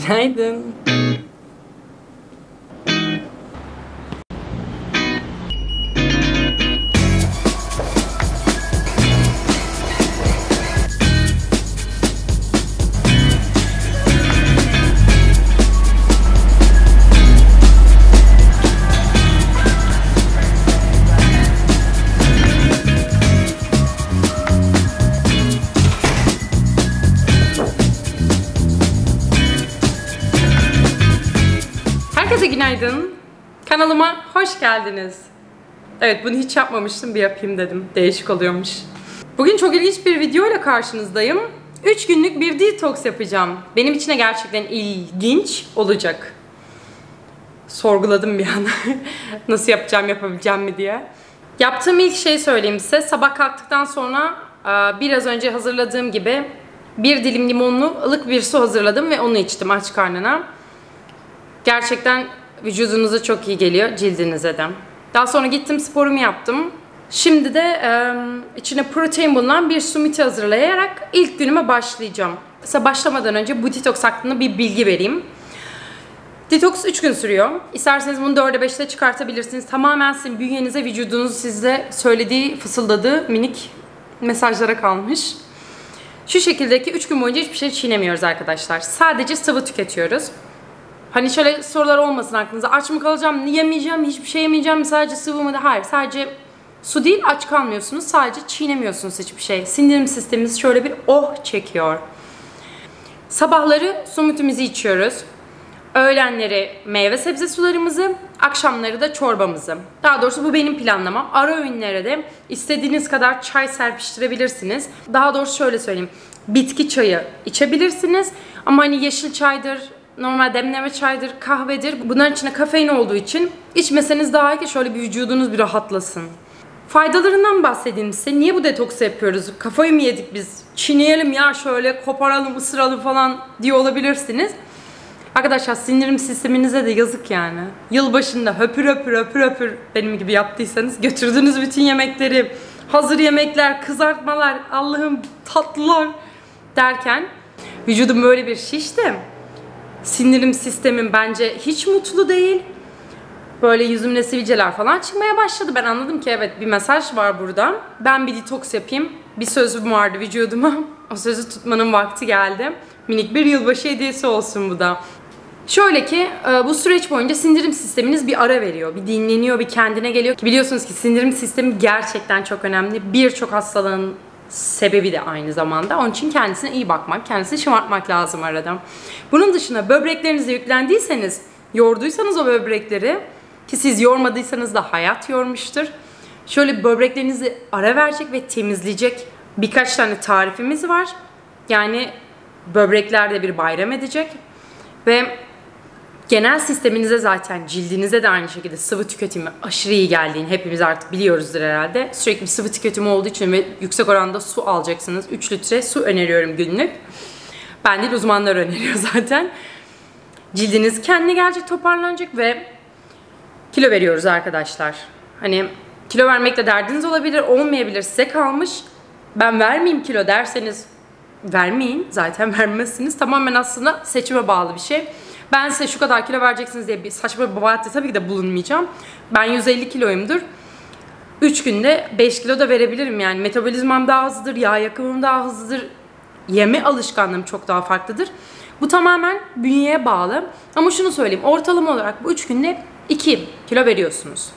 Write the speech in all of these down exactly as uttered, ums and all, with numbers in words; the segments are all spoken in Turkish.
Günaydın. Herkese günaydın. Kanalıma hoş geldiniz. Evet, bunu hiç yapmamıştım, bir yapayım dedim. Değişik oluyormuş. Bugün çok ilginç bir video ile karşınızdayım. üç günlük bir detoks yapacağım. Benim için de gerçekten ilginç olacak. Sorguladım bir an. Nasıl yapacağım, yapabileceğim mi diye. Yaptığım ilk şeyi söyleyeyim size. Sabah kalktıktan sonra biraz önce hazırladığım gibi bir dilim limonlu ılık bir su hazırladım ve onu içtim aç karnına. Gerçekten vücudunuza çok iyi geliyor, cildinize de. Daha sonra gittim, sporumu yaptım. Şimdi de e, içine protein bulunan bir smoothie hazırlayarak ilk günüme başlayacağım. Mesela başlamadan önce bu detoks hakkında bir bilgi vereyim. Detoks üç gün sürüyor. İsterseniz bunu dörde beşte çıkartabilirsiniz. Tamamen sizin bünyenize, vücudunuz size söylediği, fısıldadığı minik mesajlara kalmış. Şu şekildeki üç gün boyunca hiçbir şey çiğnemiyoruz arkadaşlar. Sadece sıvı tüketiyoruz. Hani şöyle sorular olmasın aklınıza. Aç mı kalacağım, yemeyeceğim, hiçbir şey yemeyeceğim, sadece sıvı mı? Hayır, sadece su değil, aç kalmıyorsunuz. Sadece çiğnemiyorsunuz hiçbir şey. Sindirim sistemimiz şöyle bir oh çekiyor. Sabahları smoothie'mizi içiyoruz. Öğlenleri meyve sebze sularımızı, akşamları da çorbamızı. Daha doğrusu bu benim planlamam. Ara öğünlere de istediğiniz kadar çay serpiştirebilirsiniz. Daha doğrusu şöyle söyleyeyim. Bitki çayı içebilirsiniz. Ama hani yeşil çaydır, normal demleme çaydır, kahvedir. Bunların içinde kafein olduğu için içmeseniz daha iyi ki şöyle bir vücudunuz bir rahatlasın. Faydalarından bahsedeyim size. Niye bu detoksu yapıyoruz? Kafayı mı yedik biz? Çiğneyelim ya, şöyle koparalım, ısıralım falan diye olabilirsiniz. Arkadaşlar, sindirim sisteminize de yazık yani. Yılbaşında höpür höpür höpür höpür benim gibi yaptıysanız götürdüğünüz bütün yemekleri, hazır yemekler, kızartmalar, Allah'ım tatlılar derken vücudum böyle bir şişti. Sindirim sistemim bence hiç mutlu değil. Böyle yüzümde sivilceler falan çıkmaya başladı. Ben anladım ki evet, bir mesaj var burada. Ben bir detoks yapayım. Bir sözüm vardı vücuduma. O sözü tutmanın vakti geldi. Minik bir yılbaşı hediyesi olsun bu da. Şöyle ki bu süreç boyunca sindirim sisteminiz bir ara veriyor. Bir dinleniyor, bir kendine geliyor. Biliyorsunuz ki sindirim sistemi gerçekten çok önemli. Birçok hastalığın sebebi de aynı zamanda. Onun için kendisine iyi bakmak, kendisini şımartmak lazım arada. Bunun dışında böbreklerinize yüklendiyseniz, yorduysanız o böbrekleri, ki siz yormadıysanız da hayat yormuştur. Şöyle böbreklerinizi ara verecek ve temizleyecek birkaç tane tarifimiz var. Yani böbreklerde bir bayram edecek. Ve genel sisteminize, zaten cildinize de aynı şekilde sıvı tüketimi aşırı iyi geldiğini hepimiz artık biliyoruzdur herhalde. Sürekli bir sıvı tüketimi olduğu için ve yüksek oranda su alacaksınız. üç litre su öneriyorum günlük. Ben değil, uzmanlar öneriyor zaten. Cildiniz kendine gelecek, toparlanacak ve kilo veriyoruz arkadaşlar. Hani kilo vermekle derdiniz olabilir, olmayabilir, size kalmış. Ben vermeyeyim kilo derseniz vermeyin. Zaten vermezsiniz. Tamamen aslında seçime bağlı bir şey. Ben size şu kadar kilo vereceksiniz diye bir saçma bir vaatte tabii ki de bulunmayacağım. Ben yüz elli kiloyumdur. üç günde beş kilo da verebilirim yani. Metabolizmam daha hızlıdır, yağ yakımım daha hızlıdır. Yeme alışkanlığım çok daha farklıdır. Bu tamamen bünyeye bağlı. Ama şunu söyleyeyim, ortalama olarak bu üç günde iki kilo veriyorsunuz.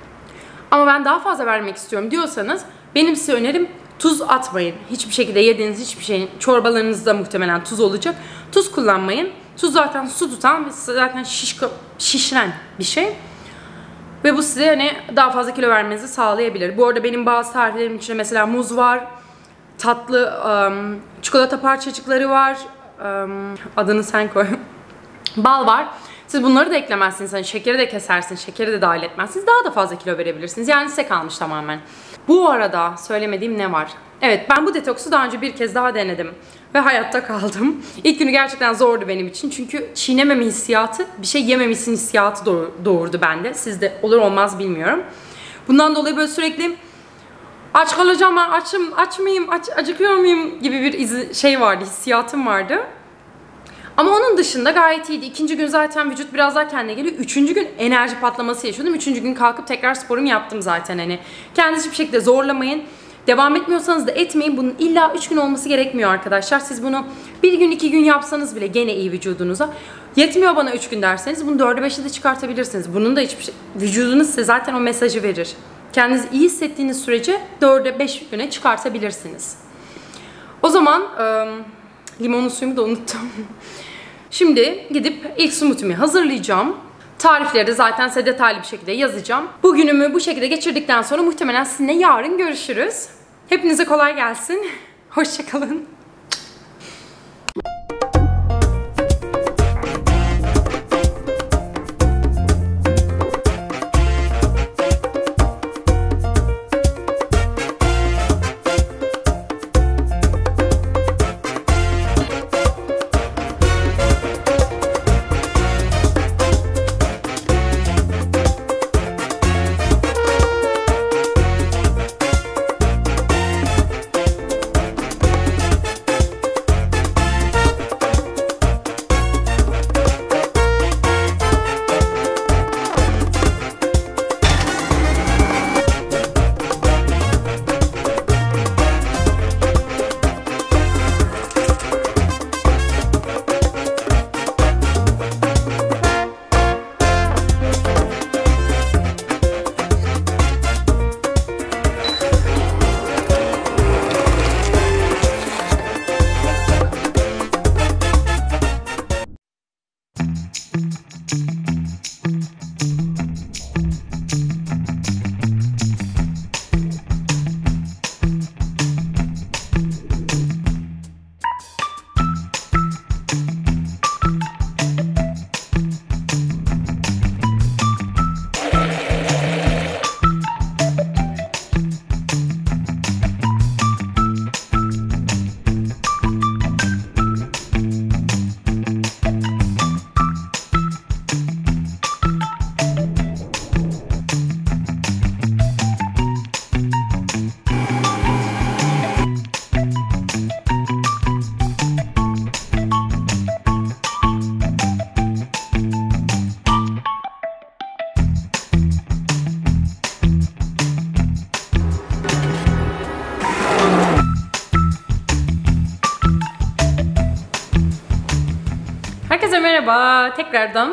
Ama ben daha fazla vermek istiyorum diyorsanız benim size önerim, tuz atmayın. Hiçbir şekilde yediğiniz hiçbir şeyin, çorbalarınızda muhtemelen tuz olacak. Tuz kullanmayın. Tuz zaten su tutan ve zaten şiş, şişiren bir şey. Ve bu size hani daha fazla kilo vermenizi sağlayabilir. Bu arada benim bazı tariflerimin içinde mesela muz var. Tatlı um, çikolata parçacıkları var. Um, adını sen koy. Bal var. Siz bunları da eklemezsiniz. Hani şekeri de kesersiniz. Şekeri de dahil etmezsiniz. Daha da fazla kilo verebilirsiniz. Yani size kalmış tamamen. Bu arada söylemediğim ne var? Evet, ben bu detoksu daha önce bir kez daha denedim. Ve hayatta kaldım. İlk günü gerçekten zordu benim için. Çünkü çiğnememe hissiyatı, bir şey yememişsin hissiyatı doğurdu bende. Sizde olur olmaz bilmiyorum. Bundan dolayı böyle sürekli aç kalacağım, açım, aç mıyım, aç, acıkıyor muyum gibi bir izi, şey vardı, hissiyatım vardı. Ama onun dışında gayet iyiydi. İkinci gün zaten vücut biraz daha kendine geliyor. Üçüncü gün enerji patlaması yaşıyordum. Üçüncü gün kalkıp tekrar sporumu yaptım zaten hani. Kendinizi hiçbir şekilde zorlamayın. Devam etmiyorsanız da etmeyin. Bunun illa üç gün olması gerekmiyor arkadaşlar. Siz bunu bir gün iki gün yapsanız bile gene iyi vücudunuza. Yetmiyor bana üç gün derseniz bunu dörde beşe de çıkartabilirsiniz. Bunun da hiçbir şey... Vücudunuz size zaten o mesajı verir. Kendinizi iyi hissettiğiniz sürece dörde beş güne çıkartabilirsiniz. O zaman ıı, limonlu suyumu da unuttum. Şimdi gidip ilk smoothie'mi hazırlayacağım. Tarifleri de zaten size detaylı bir şekilde yazacağım. Bugünümü bu şekilde geçirdikten sonra muhtemelen sizinle yarın görüşürüz. Hepinize kolay gelsin. Hoşça kalın. Herkese merhaba tekrardan.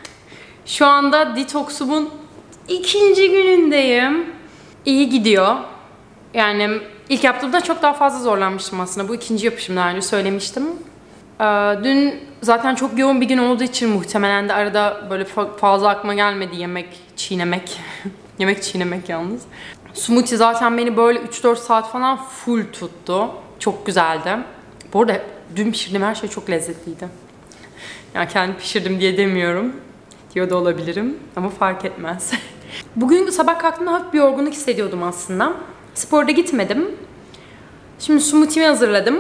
Şu anda detoksumun ikinci günündeyim. İyi gidiyor. Yani ilk yaptığımda çok daha fazla zorlanmıştım aslında. Bu ikinci yapışım, daha önce söylemiştim. Ee, dün zaten çok yoğun bir gün olduğu için muhtemelen de arada böyle fazla aklıma gelmedi yemek çiğnemek. Yemek çiğnemek yalnız. Smoothie zaten beni böyle üç dört saat falan full tuttu. Çok güzeldi. Bu arada dün pişirdiğim her şey çok lezzetliydi. Yani kendi pişirdim diye demiyorum. Diyor da olabilirim ama fark etmez. Bugün sabah kalktığımda hafif bir yorgunluk hissediyordum aslında. Sporda gitmedim. Şimdi smoothie'mi hazırladım.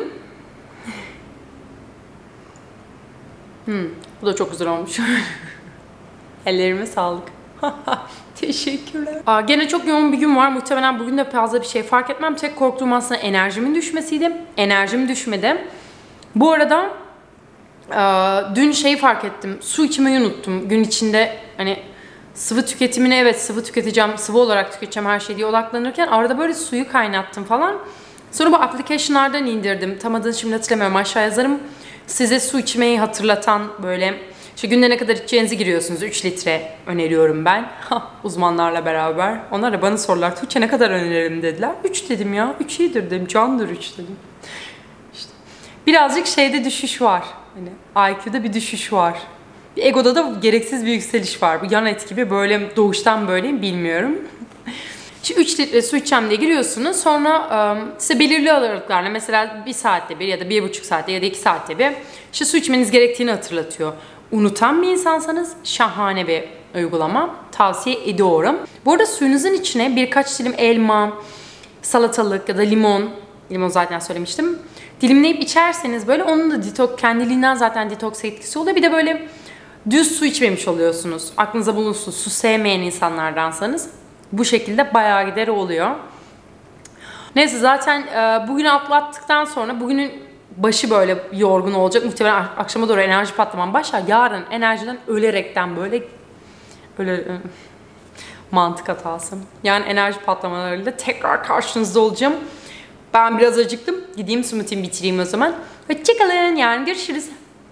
Hmm, bu da çok güzel olmuş. Ellerime sağlık. Teşekkürler. Aa, gene çok yoğun bir gün var. Muhtemelen bugün de fazla bir şey fark etmem. Tek korktuğum aslında enerjimin düşmesiydi. Enerjim düşmedi. Bu arada e, dün şeyi fark ettim. Su içmeyi unuttum. Gün içinde hani sıvı tüketimine, evet sıvı tüketeceğim, sıvı olarak tüketeceğim her şey diye odaklanırken arada böyle suyu kaynattım falan. Sonra bu application'lardan indirdim. Tam adını şimdi hatırlamıyorum. Aşağı yazarım. Size su içmeyi hatırlatan böyle işte günde ne kadar içeceğinizi giriyorsunuz. üç litre öneriyorum ben. Uzmanlarla beraber. Onlar da bana sorular. Tuğçe ne kadar öneririm dediler. üç dedim ya. üç iyidir dedim. Candır üç dedim. İşte. Birazcık şeyde düşüş var. Hani I Q'da bir düşüş var. Bir egoda da gereksiz bir yükseliş var. Bu yan etki gibi böyle doğuştan böyleyim bilmiyorum. Şimdi üç litre su içeceğim diye giriyorsunuz. Sonra size belirli aralıklarla mesela bir saatte bir ya da bir buçuk saatte ya da iki saatte bir işte su içmeniz gerektiğini hatırlatıyor. Unutan bir insansanız şahane bir uygulama. Tavsiye ediyorum. Bu arada suyunuzun içine birkaç dilim elma, salatalık ya da limon, limon zaten söylemiştim, dilimleyip içerseniz böyle onun da detoks, kendiliğinden zaten detoks etkisi oluyor. Bir de böyle düz su içmemiş oluyorsunuz. Aklınıza bulunsun, su sevmeyen insanlardansanız bu şekilde bayağı gideri oluyor. Neyse zaten e, bugünü atlattıktan sonra bugünün başı böyle yorgun olacak. Muhtemelen akşama doğru enerji patlamam başlar. Yarın enerjiden ölerekten böyle öyle mantık hatası. Yani enerji patlamalarıyla tekrar karşınızda olacağım. Ben biraz acıktım. Gideyim smoothie'mi bitireyim o zaman. Hoşçakalın. Yarın görüşürüz.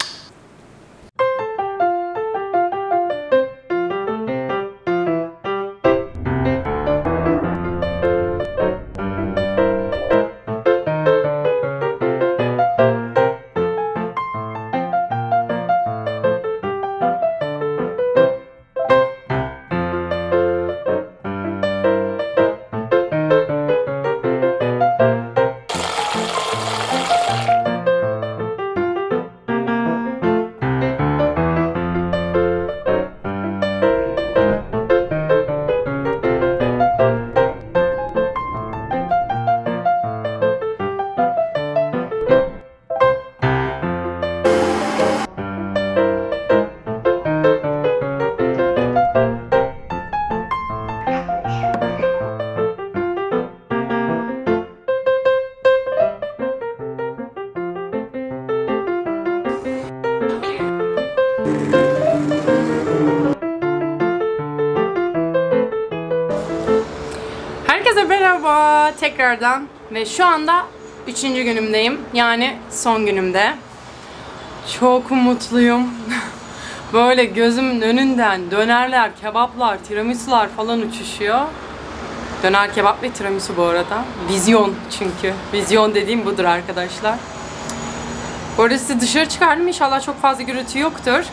Herkese merhaba tekrardan ve şu anda üçüncü günümdeyim, yani son günümde. Çok mutluyum. Böyle gözümün önünden dönerler, kebaplar, tiramisular falan uçuşuyor. Döner, kebap ve tiramisu bu arada. Vizyon çünkü. Vizyon dediğim budur arkadaşlar. Bu arada sizi dışarı çıkardım, inşallah çok fazla gürültü yoktur.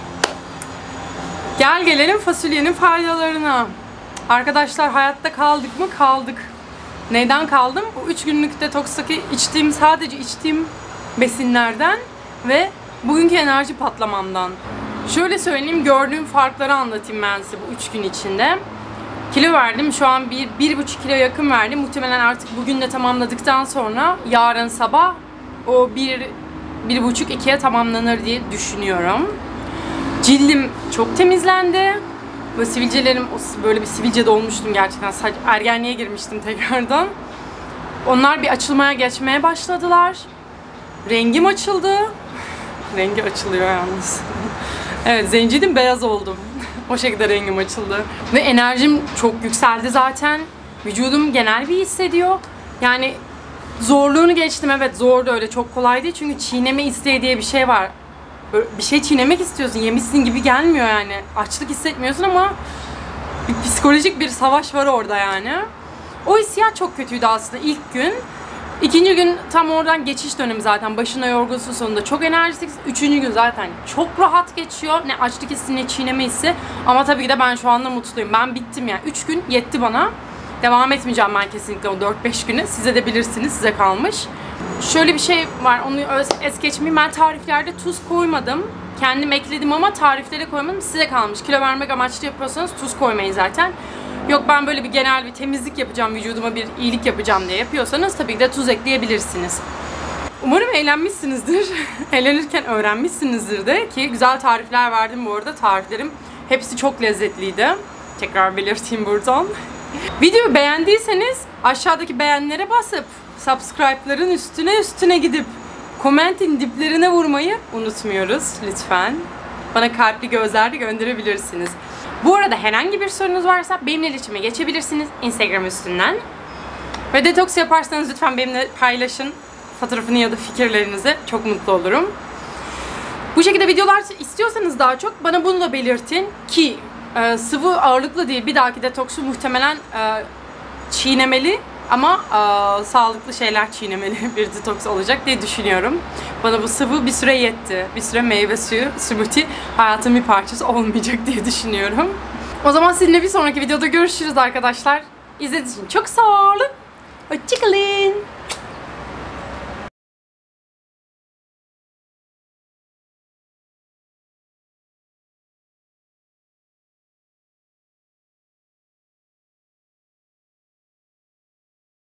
Gel gelelim fasulyenin faydalarına. Arkadaşlar hayatta kaldık mı? Kaldık. Neyden kaldım? Bu üç günlük detokstaki içtiğim, sadece içtiğim besinlerden ve bugünkü enerji patlamamdan. Şöyle söyleyeyim, gördüğüm farkları anlatayım ben size bu üç gün içinde. Kilo verdim. Şu an bir, bir buçuk kilo yakın verdim. Muhtemelen artık bugün de tamamladıktan sonra yarın sabah o bir, bir buçuk ikiye tamamlanır diye düşünüyorum. Cildim çok temizlendi. Böyle sivilcelerim, böyle bir sivilce dolmuştum gerçekten. Sadece ergenliğe girmiştim tekrardan. Onlar bir açılmaya geçmeye başladılar. Rengim açıldı. Rengi açılıyor yalnız. Evet, zenciydim, beyaz oldum. O şekilde rengim açıldı. Ve enerjim çok yükseldi zaten. Vücudum genel bir hissediyor. Yani zorluğunu geçtim, evet zordu, öyle çok kolay değil. Çünkü çiğneme isteği diye bir şey var. Böyle bir şey çiğnemek istiyorsun, yemişsin gibi gelmiyor yani. Açlık hissetmiyorsun ama bir psikolojik bir savaş var orada yani. O hissiyat çok kötüydü aslında ilk gün. İkinci gün tam oradan geçiş dönemi zaten. Başına yorgunsun, sonunda çok enerjik. Üçüncü gün zaten çok rahat geçiyor. Ne açlık hissi ne çiğneme hissi. Ama tabii ki de ben şu anda mutluyum. Ben bittim yani. Üç gün yetti bana. Devam etmeyeceğim ben kesinlikle o dört beş günü. Size de bilirsiniz, size kalmış. Şöyle bir şey var, onu es geçmeyeyim. Ben tariflerde tuz koymadım. Kendim ekledim ama tariflere koymadım. Size kalmış. Kilo vermek amaçlı yapıyorsanız tuz koymayın zaten. Yok ben böyle bir genel bir temizlik yapacağım, vücuduma bir iyilik yapacağım diye yapıyorsanız tabii ki de tuz ekleyebilirsiniz. Umarım eğlenmişsinizdir. Eğlenirken öğrenmişsinizdir de, ki güzel tarifler verdim bu arada. Tariflerim hepsi çok lezzetliydi. Tekrar belirteyim buradan. Videoyu beğendiyseniz aşağıdaki beğenlere basıp subscribe'ların üstüne üstüne gidip komentin diplerine vurmayı unutmuyoruz lütfen. Bana kalpli gözler de gönderebilirsiniz. Bu arada herhangi bir sorunuz varsa benimle iletişime geçebilirsiniz Instagram üstünden. Ve detoks yaparsanız lütfen benimle paylaşın fotoğrafını ya da fikirlerinizi. Çok mutlu olurum. Bu şekilde videolar istiyorsanız daha çok bana bunu da belirtin ki e, sıvı ağırlıklı değil, bir dahaki detoksu muhtemelen e, çiğnemeli ama e, sağlıklı şeyler çiğnemeli bir detoks olacak diye düşünüyorum. Bana bu sıvı bir süre yetti. Bir süre meyve suyu, smoothie hayatın bir parçası olmayacak diye düşünüyorum. O zaman sizinle bir sonraki videoda görüşürüz arkadaşlar. İzlediğiniz için çok sağ olun. Hoşçakalın.